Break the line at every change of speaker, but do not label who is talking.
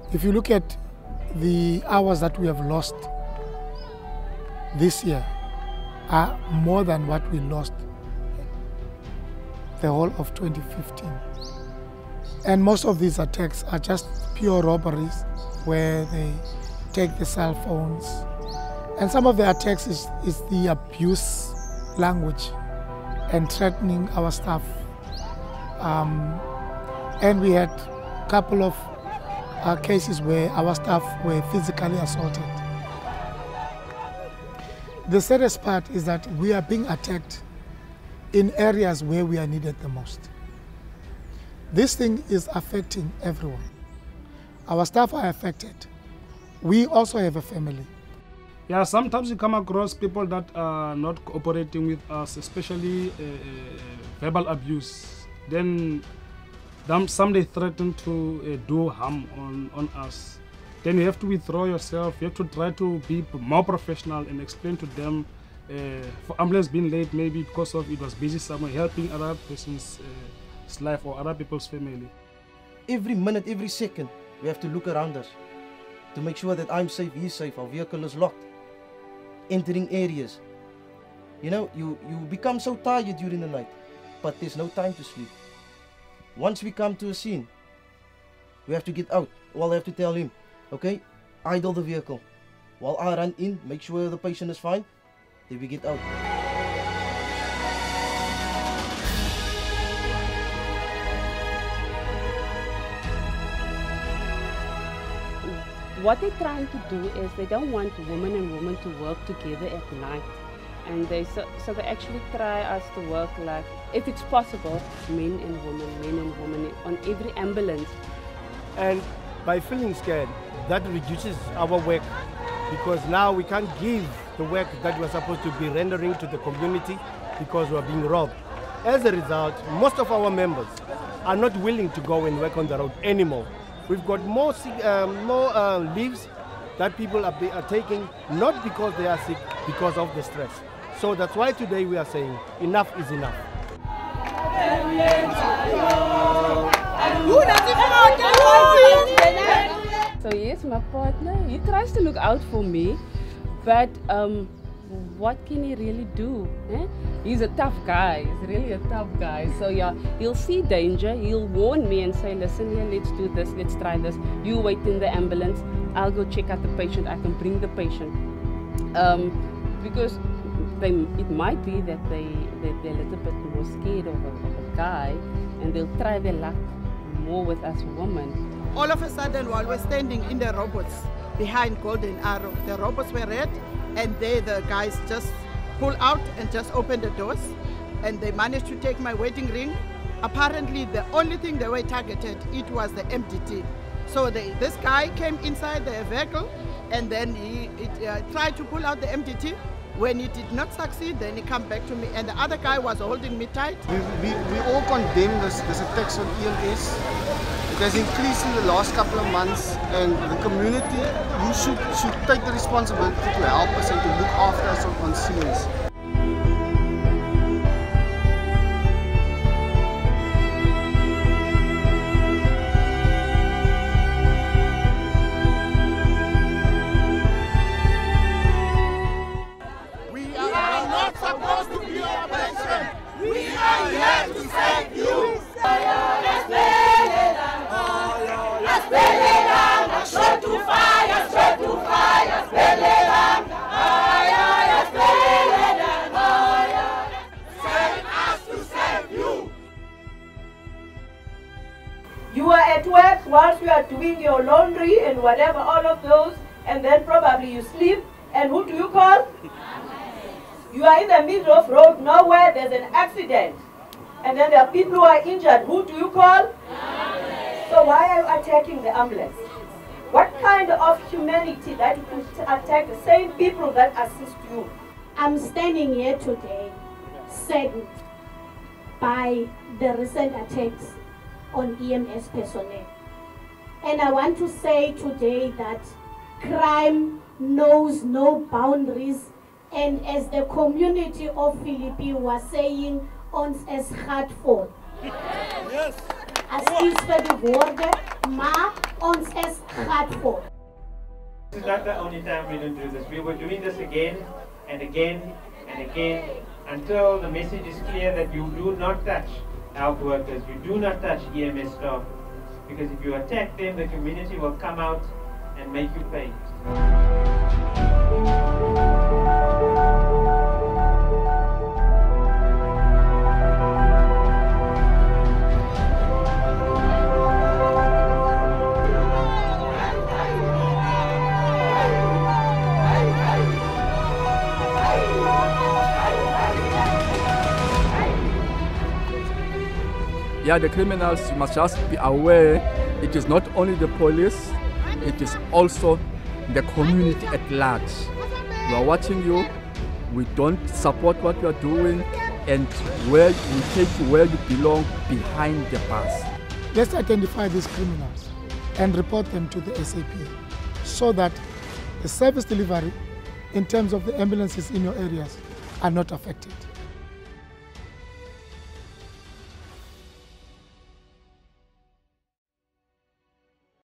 If you look at the hours that we have lost this year, are more than what we lost the whole of 2015. And most of these attacks are just pure robberies where they take the cell phones. And some of the attacks is the abuse language and threatening our staff. And we had a couple of cases where our staff were physically assaulted. The saddest part is that we are being attacked in areas where we are needed the most. This thing is affecting everyone. Our staff are affected. We also have a family.
Yeah, sometimes you come across people that are not cooperating with us, especially verbal abuse. Then some they threaten to do harm on us. Then you have to withdraw yourself. You have to try to be more professional and explain to them for ambulance being late, maybe because of it was busy somewhere, helping other person's life or other people's family.
Every minute, every second, we have to look around us to make sure that I'm safe, he's safe, our vehicle is locked. Entering areas. You know, you become so tired during the night, but there's no time to sleep. Once we come to a scene, we have to get out. Well, I have to tell him, okay, idle the vehicle. While I run in, make sure the patient is fine, then we get out.
What they're trying to do is they don't want women and women to work together at night. And so they actually try us to work like, if it's possible, men and women on every ambulance.
And by feeling scared, that reduces our work, because now we can't give the work that we're supposed to be rendering to the community because we're being robbed. As a result, most of our members are not willing to go and work on the road anymore. We've got more leaves that people are taking, not because they are sick, because of the stress. So that's why today we are saying enough is enough.
So yes, my partner, he tries to look out for me, but what can he really do? Eh? He's a tough guy, he's really a tough guy. So yeah, he'll see danger, he'll warn me and say, listen here, let's do this, let's try this. You wait in the ambulance, I'll go check out the patient, I can bring the patient. Because it might be that they're a little bit more scared of a guy, and they'll try their luck more with us women.
All of a sudden, while we're standing in the robots behind Golden Arrow, the robots were red, and the guys just pull out and just open the doors, and they managed to take my wedding ring. Apparently, the only thing they were targeted, it was the MDT. So this guy came inside the vehicle, and then he tried to pull out the MDT. When he did not succeed, then he came back to me, and the other guy was holding me tight.
We all condemn this attacks on EMS. It has increased in the last couple of months, and the community, you should take the responsibility to help us and to look after us on scenes.
You are at work whilst you are doing your laundry and whatever, all of those, and then probably you sleep, and who do you call? You are in the middle of road, nowhere, there's an accident, and then there are people who are injured. Who do you call? So why are you attacking the ambulance? What kind of humanity that you could attack the same people that assist you?
I'm standing here today saddened by the recent attacks on EMS personnel. And I want to say today that crime knows no boundaries, and as the community of Philippi was saying, ons is hard for.
Yes.
Ekskuus vir die woorde, maar ons is gatvol.
This is not the only time we don't do this. We were doing this again and again and again until the message is clear that you do not touch health workers, you do not touch EMS staff, because if you attack them, the community will come out and make you pay.
Yeah, the criminals, you must just be aware, it is not only the police, it is also the community at large. We are watching you, we don't support what you are doing, and where we take you where you belong, behind the bars.
Let's identify these criminals and report them to the SAP so that the service delivery in terms of the ambulances in your areas are not affected.